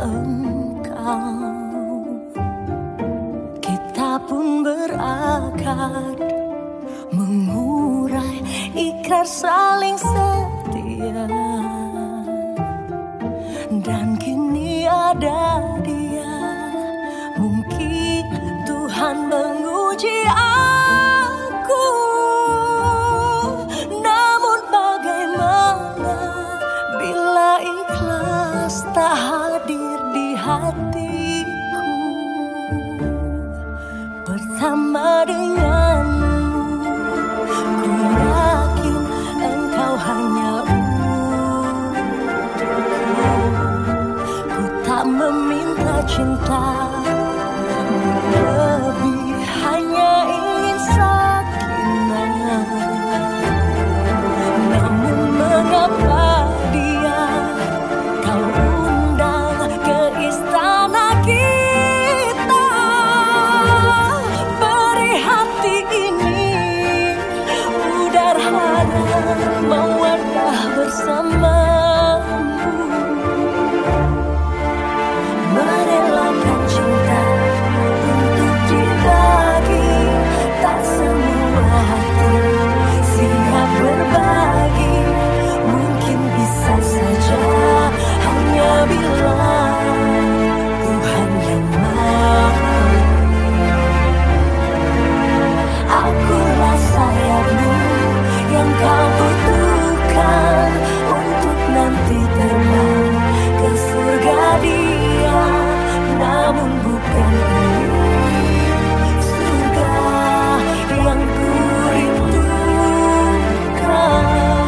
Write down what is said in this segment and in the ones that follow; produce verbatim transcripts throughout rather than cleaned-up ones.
engkau. Kita pun berakad mengurai ikrar saling setia, dan kini ada dia. Mungkin Tuhan menguji aku, namun bagaimana bila ikhlas tak hadir di hatiku. Bersama denganmu, ku yakin engkau hanya untukku. Ku tak meminta cinta lebih, hanya ingin sakinah. Namun mengapa dia kau undang ke istana kita? Beri hati ini udara harap mawaddah bersamamu. Merelakan cinta untuk dibagi, tak semua hati siap berbagi. Mungkin bisa saja hanya bila Tuhan yang mau. Akulah sayapmu yang kau butuhkan untuk nanti terbang ke surga dia. Namun bukan ini surga yang ku rindukan.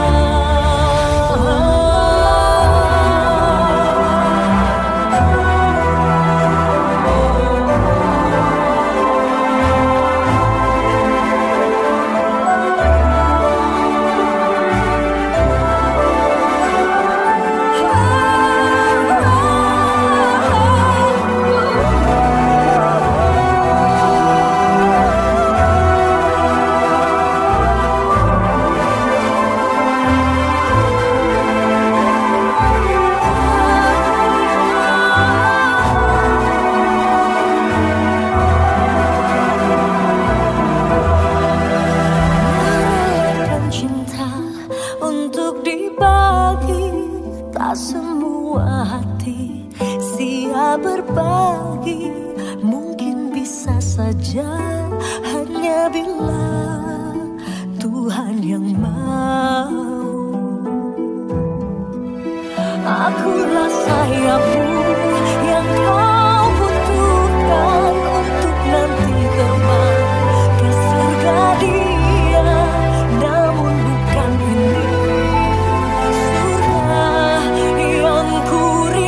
Untuk dibagi, tak semua hati siap berbagi. Mungkin bisa saja hanya bila Tuhan yang mau. Akulah sayapmu yang kau butuhkan untuk nanti terbang ke surga dia. Namun bukan ini yang ku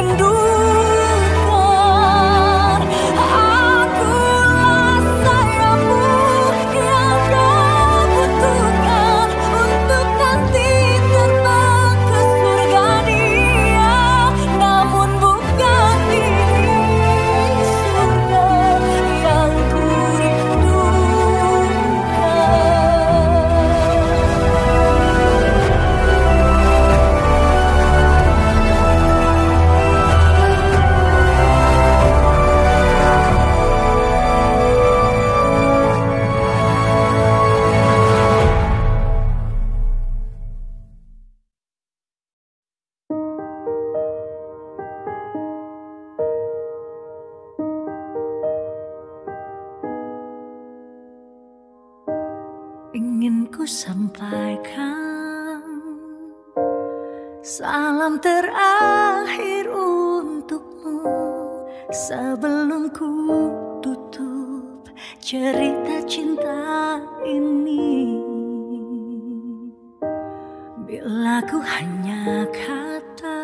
rindukan. Akulah sayapmu yang kau butuhkan untuk nanti terbang ke surga dia. Namun bukan ini surga yang ku rindukan. Ingin ku sampaikan salam terakhir untukmu sebelum ku tutup cerita cinta ini. Bila ku hanya kata,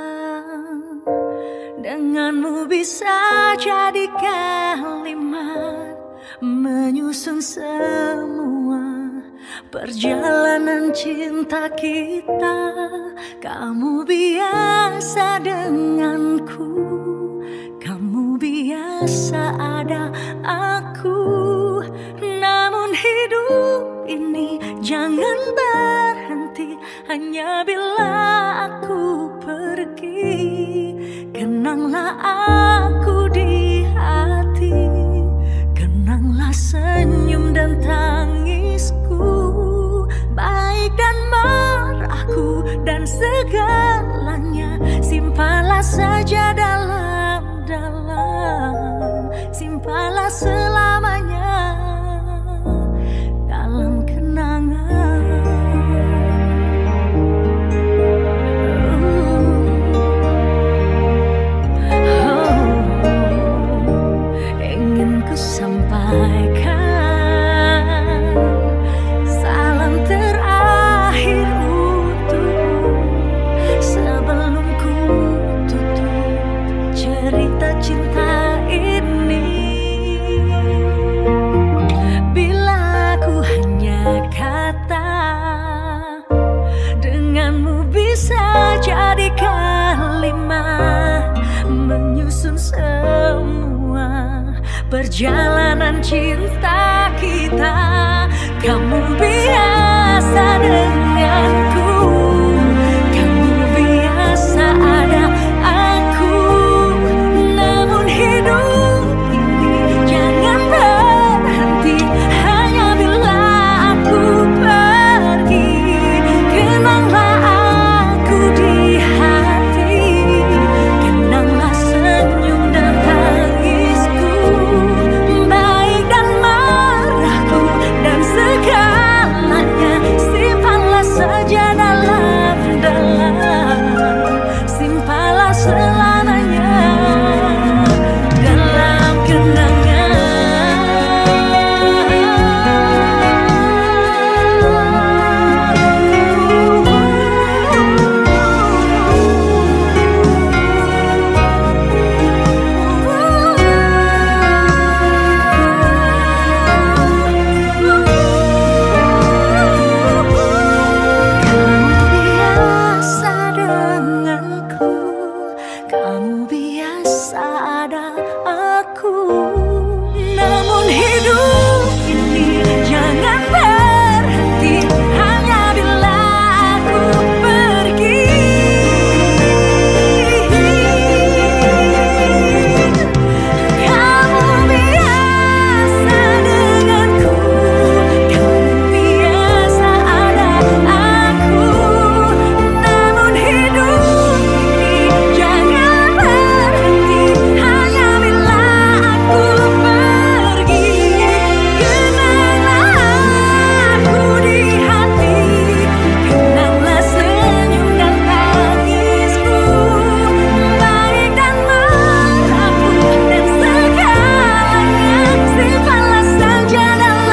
denganmu bisa jadi kalimat menyusun semua perjalanan cinta kita. Kamu biasa denganku, kamu biasa ada aku. Namun hidup ini jangan berhenti hanya bila aku pergi. Kenanglah kenanglah aku di hati, kenanglah senyum dan tangisku, baik dan marahku dan segalanya, simpanlah saja dalam-dalam, simpanlah selamanya dalam kenangan. Sampaikan salam terakhir untukmu sebelum ku tutup cerita cinta ini. Bila ku hanya kata denganmu bisa jadi kalimat menyusun semua perjalanan cinta kita. Kamu biasa denganku, kamu biasa ada aku, namun hidup ini jangan berhenti hanya bila aku pergi. Kenanglah aku di hati, kenanglah senyum dan tangisku, baik dan marahku dan segalanya, simpanlah saja dalam-dalam, simpanlah selamanya dalam kenangan. Kamu biasa ada aku, namun hidup ini jangan berhenti hanya bila aku pergi. Kamu biasa denganku, kamu biasa ada aku, namun hidup ini jangan berhenti hanya bila aku pergi. Kenanglah aku di hati, kenanglah senyum dan tangisku, baik dan marahku dan segalanya, simpanlah saja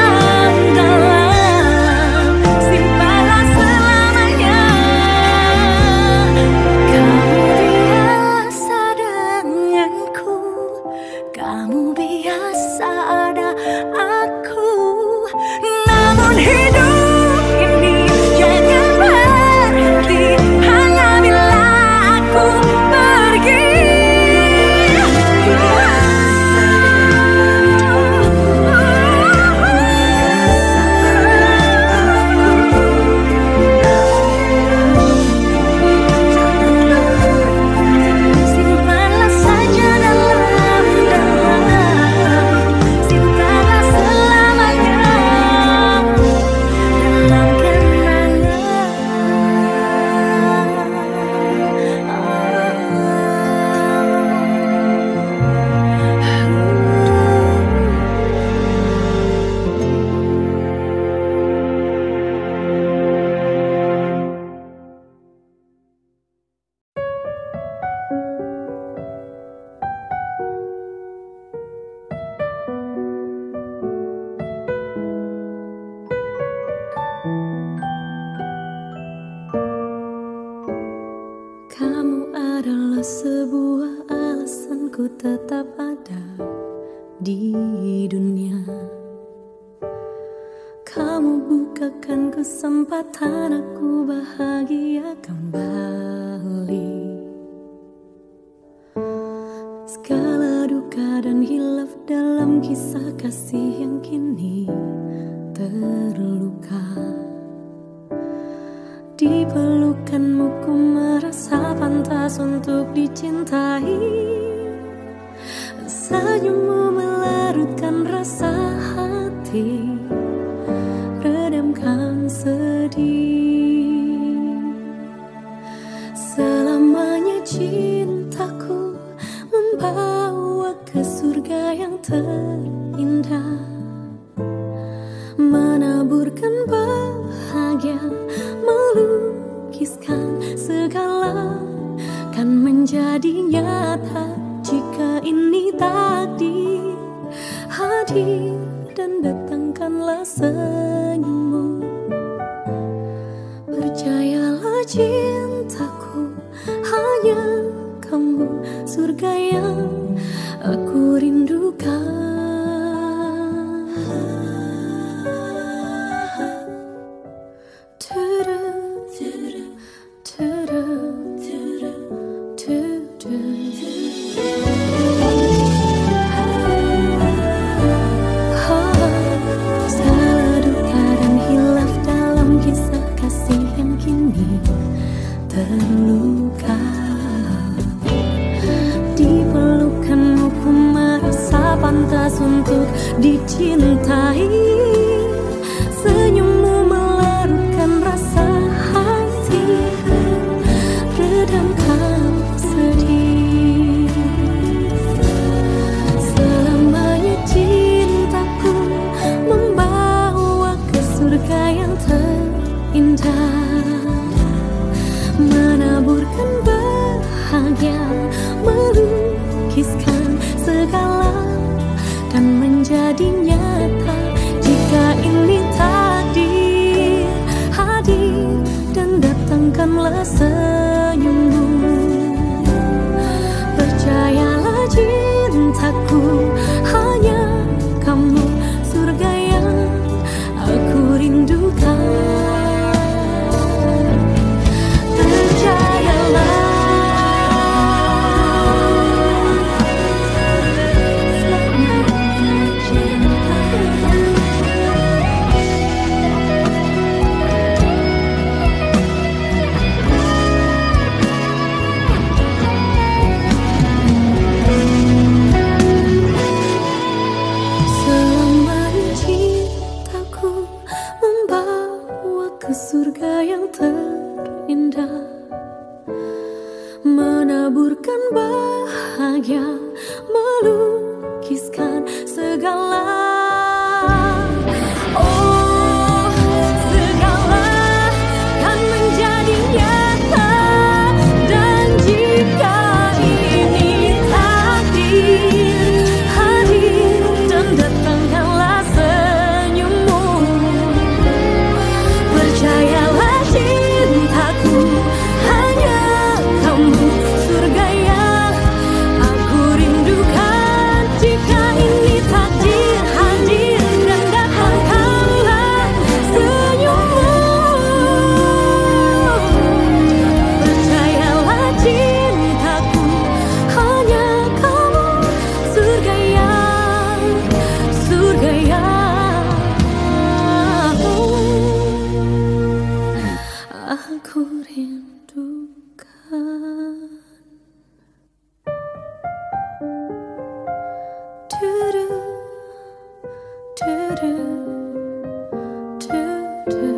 dalam-dalam, simpanlah selamanya. Kamu biasa denganku, kamu biasa ada aku, namun hidup ini jangan berhenti hanya bila aku pergi. Simpanlah saja dalam-dalam, simpanlah selamanya dalam Kamu adalah sebuah alasanku tetap ada di dunia. Kamu bukakan kesempatan aku bahagia kembali. Segala duka dan hilaf dalam kisah kasih yang kini terluka. Di pelukanmu ku merasa pantas untuk dicintai. Senyummu melarutkan rasa hati, redamkan sedih. Selamanya cintaku membawa ke surga yang terindah, menaburkan bahagia, melukiskan segala, kan menjadi nyata jika ini takdir hadir, dan datangkanlah senyummu. Percayalah cintaku, hanya kamu surga yang aku rindukan. Terluka di pelukanmu, ku merasa pantas untuk dicintai. Senyummu melarutkan rasa hati, redamkan sedih. Selamanya cintaku membawa ke surga yang terindah, menaburkan bahagia, melukiskan segala, kan menjadi nyata jika ini takdir hadir, dan datangkanlah senyummu. Percayalah cintaku, hanya kamu surga yang aku rindukan. Surga yang terindah, menaburkan bahagia, melukiskan segala. Oh, segala kan menjadi nyata, dan jika ini takdir hadir, dan datangkanlah senyummu. Percayalah cintaku, hanya kamu surga yang aku rindukan. Jika ini takdir hadir, dan datangkanlah senyummu. Percayalah cintaku, hanya kamu surga yang, surga yang aku rindukan. Du-du, du-du, du-du.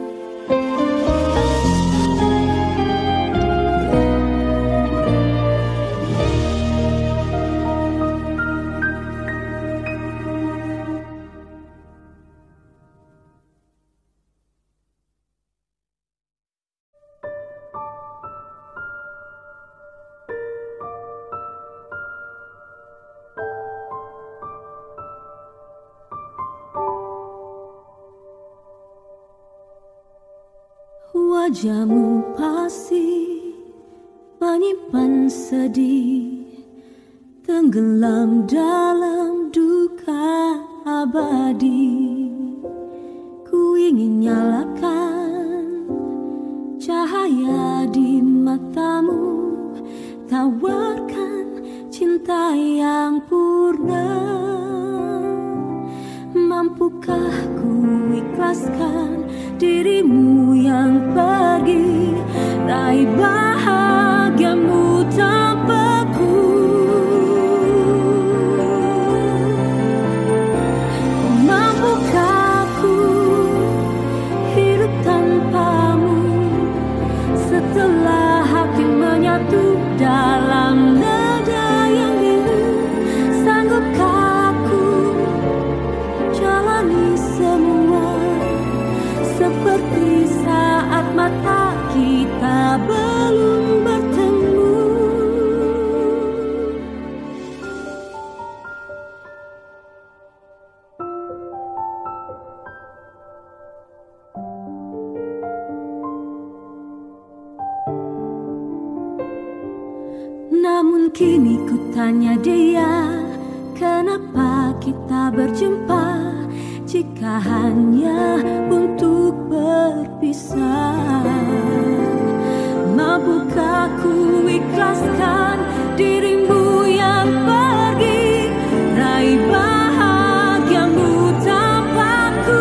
Wajahmu pasti menyimpan sedih, tenggelam dalam duka abadi. Ku ingin nyalakan cahaya di matamu, tawarkan cinta yang purna. Mampukah ku ikhlaskan dirimu yang pergi, raih bahagiamu tanpaku? Kini ku tanya dia, kenapa kita berjumpa jika hanya untuk berpisah? Mampukah ku ikhlaskan dirimu yang pergi, raih bahagiamu tanpaku?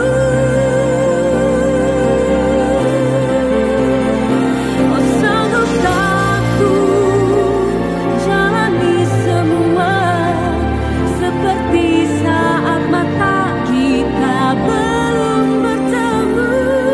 Oh, sanggupkah ku jalani semua seperti saat mata kita belum bertemu?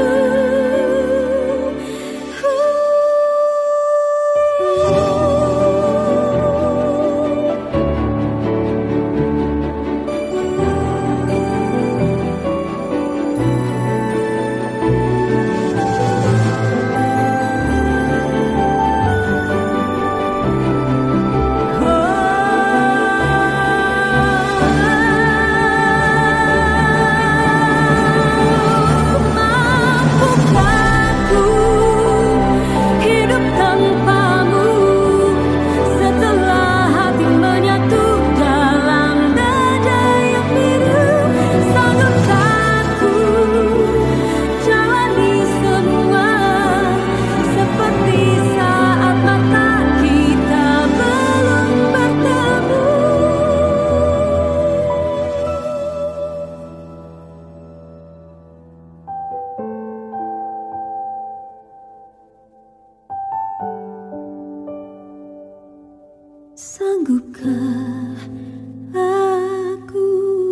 Sanggupkah aku?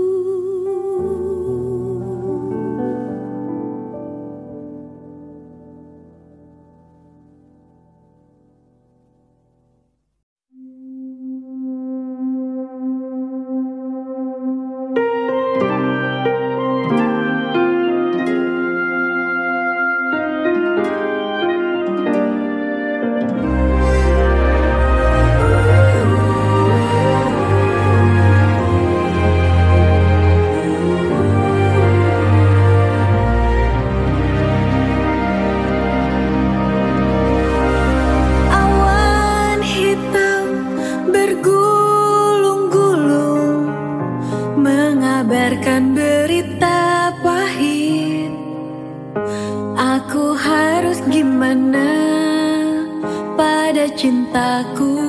Mengabarkan berita pahit, aku harus gimana pada cintaku?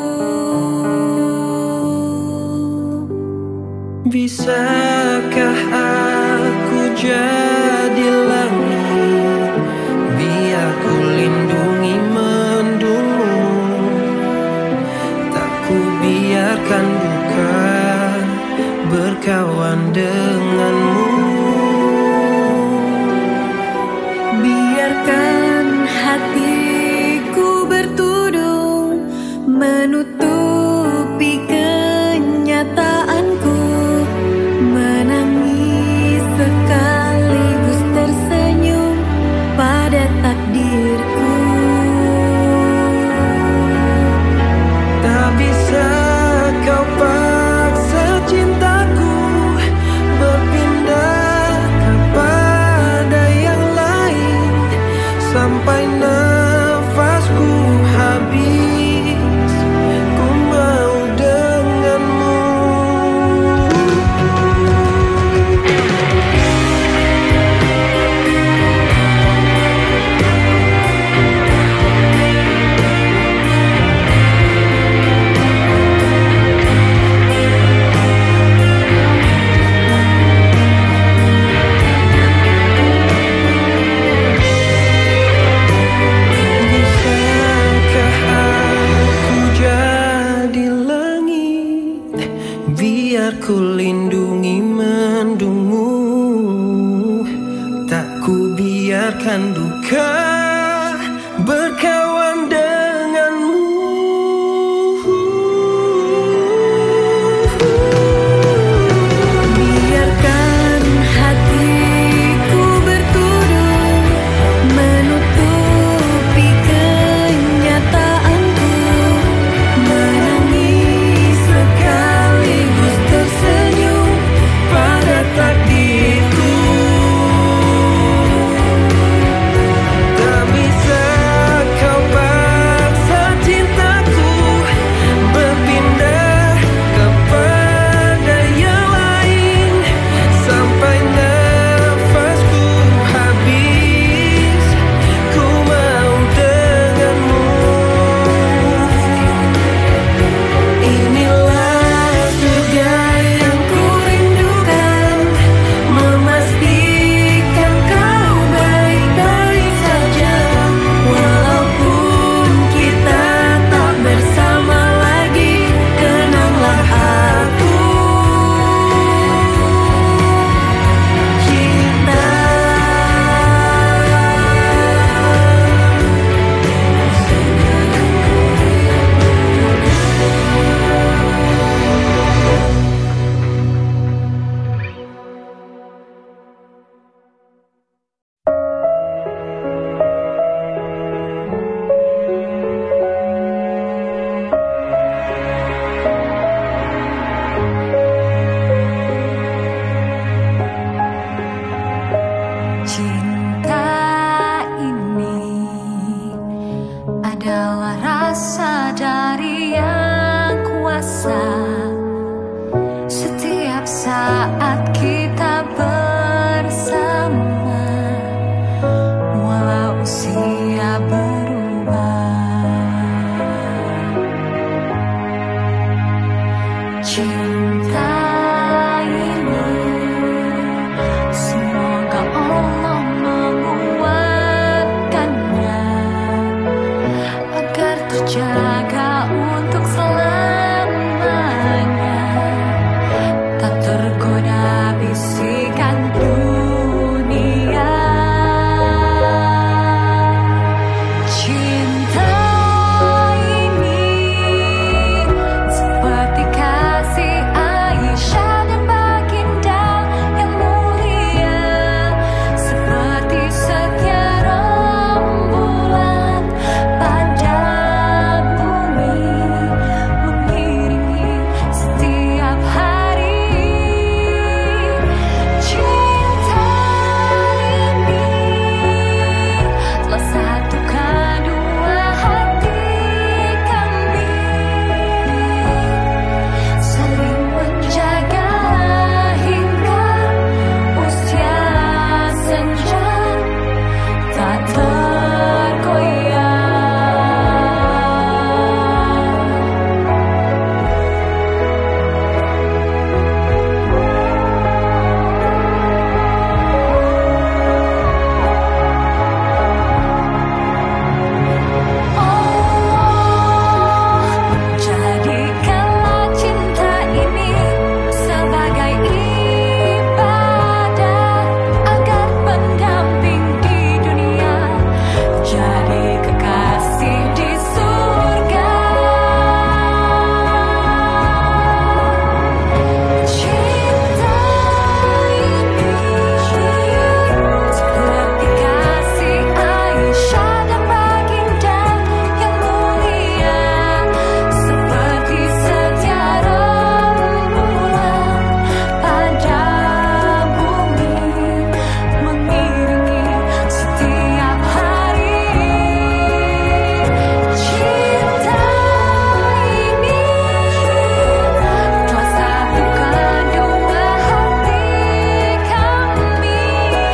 Bisakah aku jadi langit, biar ku lindungi mendungmu, tak ku biarkan duka berkawan denganmu. Biarkan hatiku bertudung menutupi kenyataanku, menangis sekaligus tersenyum pada takdirku. Tak bisa kau paksa cintaku berpindah kepada yang lain, sampai nafasku habis, ku mau denganmu. Biar ku lindungi mendungmu, tak ku biarkan duka berkawan denganmu. Biarkan hatiku bertudung menutupi kenyataanku, menangis sekaligus tersenyum pada takdirku. Tak saat kita bersama, walau usia berubah. Cinta ini semoga Allah menguatkannya agar terjaga untuk selamanya, tak tergoda bisikan dunia. Cinta ini seperti kasih Aisyah dan baginda yang mulia, seperti setia rembulan pada bumi, mengiringi setiap hari. Cinta ini telah satukan dua hati kami, saling menjaga hingga usia senja tak tergoyah. Allah, jadikanlah cinta ini sebagai ibadah, agar pendamping di dunia jadi kekasih di surga. Cinta ini seperti kasih Aisyah dan baginda yang mulia, seperti setia rembulan pada bumi, mengiringi setiap hari. Cinta ini telah satukan dua hati kami,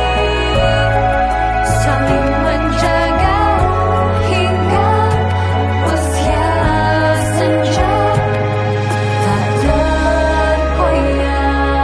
saling menjaga hingga usia senja tak tergoyah.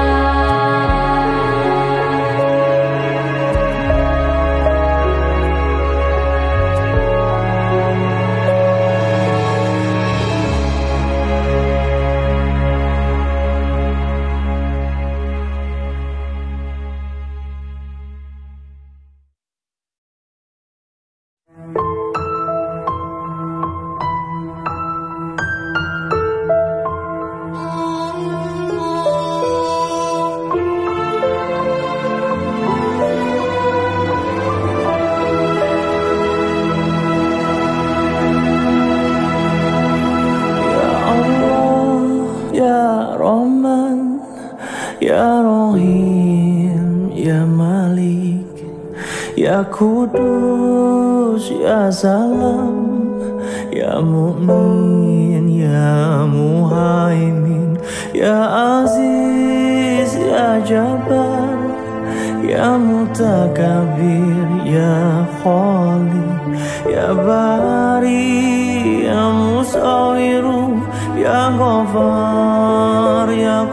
Ya Rahman, Ya Rahim, Ya Malik, Ya Kudus, Ya Salam, Ya Mu'min, Ya Muhaimin, Ya Aziz, Ya Jabbar, Ya Mutakabir, Ya Khalik, Ya Bari, Ya Musawiru, Ya Ghafar, Ya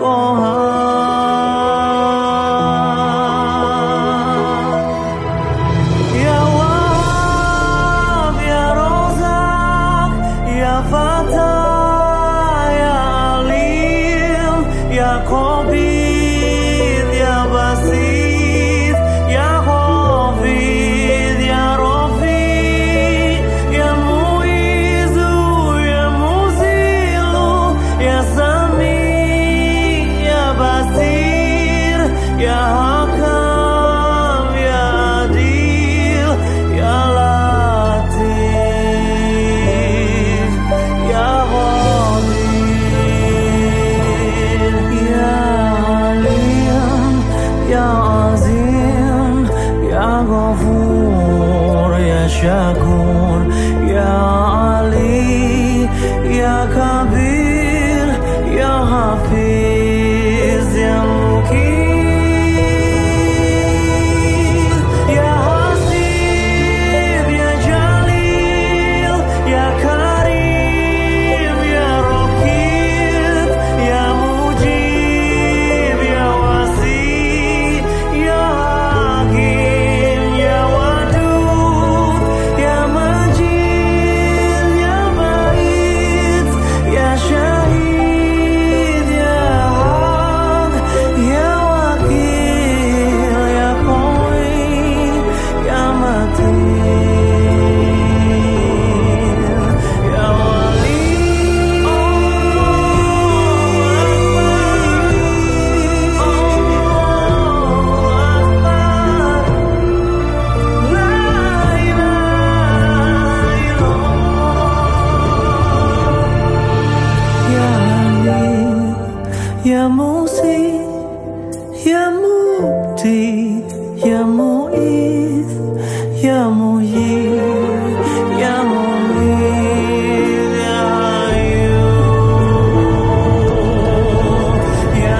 Qahar, Ya Wahab, Ya Razak, Ya Fatah, Ya Alim, Ya Qabir, Ya Basir, Ya Hafid, Ya Rafi, Ya Muizu, Ya Muzilu, Ya Sami, Ya Basir, Ya Hakam, Ya Adil, Ya Latif, Ya Ghadir, Ya Alim, Ya Azim, Ya Ghafur, Ya Syakur, Ya Ali, Ya Kabir, Ya Hafiz, Ya Muqit. Musi, Ya Mukti, Ya Mu'id, Ya Muhyid, Ya Mumit, Ya Hayyu, Ya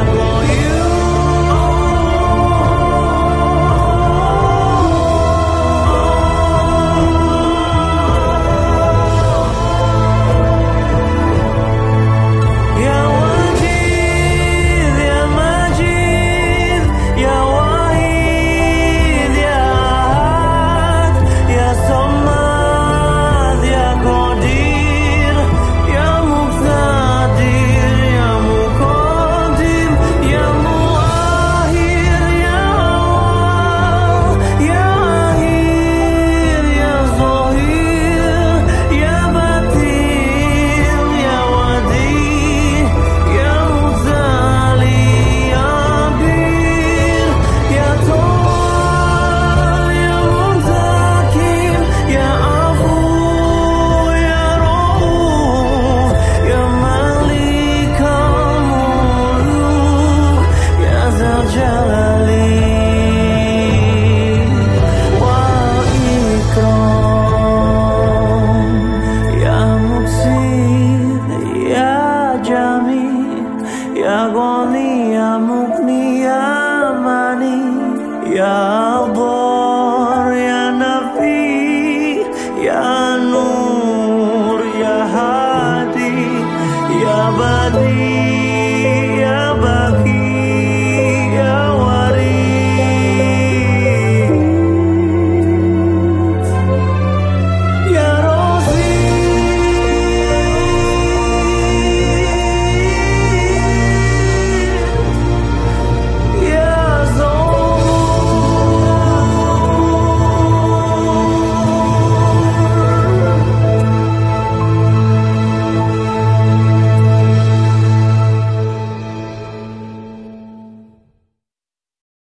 Ya Ghani, Ya Mughni, Ya Mani, Ya Adhar, Ya Nafi, Ya Nur, Ya Hadi, Ya Badi.